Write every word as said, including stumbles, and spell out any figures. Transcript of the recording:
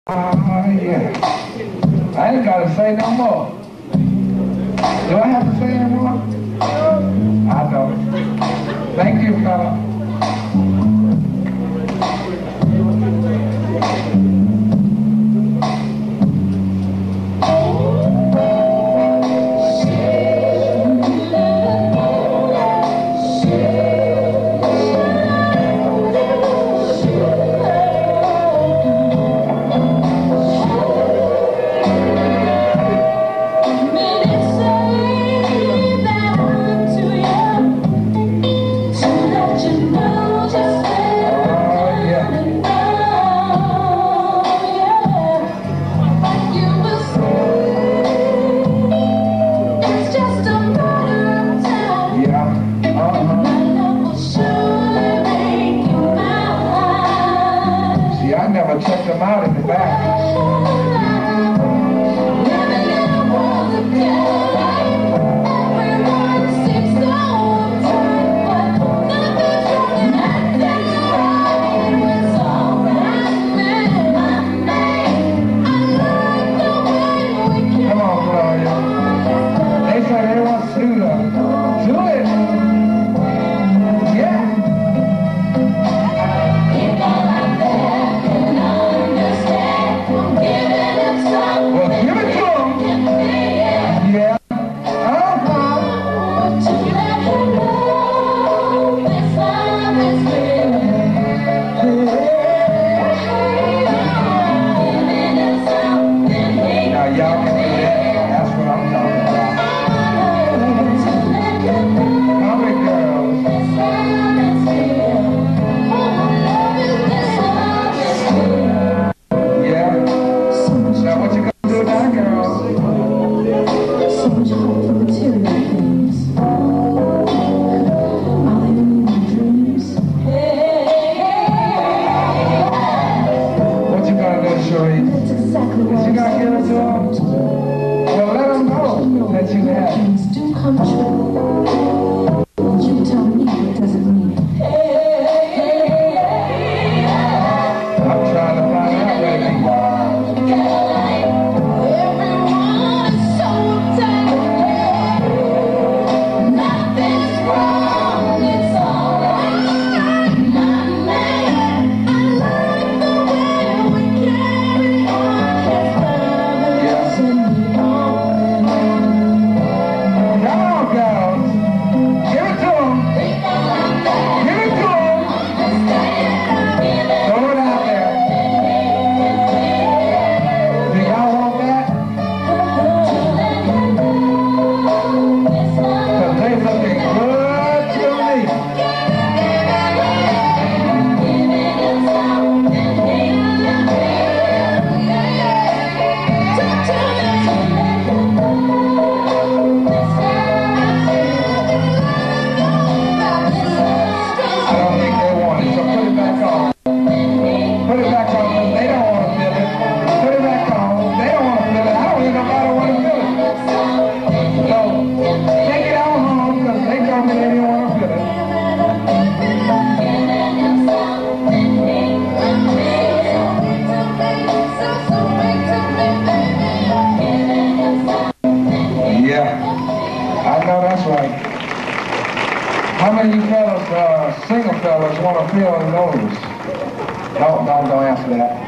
Uh, yeah. I ain't gotta say no more. Do I have to say any more? I don't. Thank you, fella. I never checked them out in the back. Come on, Gloria. They said they want to do it. Do it. Yeah. Y'all can do that. That's what I'm talking about. Comic girls. Yeah. Now what you gonna do now, girls? So much hope for material things. Are they only dreams? What you gonna do, Sheree? That's exactly what Is you gonna give it to them? Well, let them know that you have. dreams do come true. You tell me what does it mean? I'm trying to find out where they are. Everyone is so uptight. Nothing's wrong, it's all right. My man, I like the way we carry on. It's in the on. Come on, girls. Give it to them. Give it to them. Throw it out there. Do y'all want that? Because they looking good to me. I don't think they want it, so put it back on. Put it back on, because they don't want to feel it. Put it back on. They don't want to feel it. I don't even know nobody want to feel it. So, take it out home, because they told me they didn't want to feel it. Yeah, I know that's right. How many of you fellas, uh, single fellas, want to feel those? Don't, don't, don't answer that.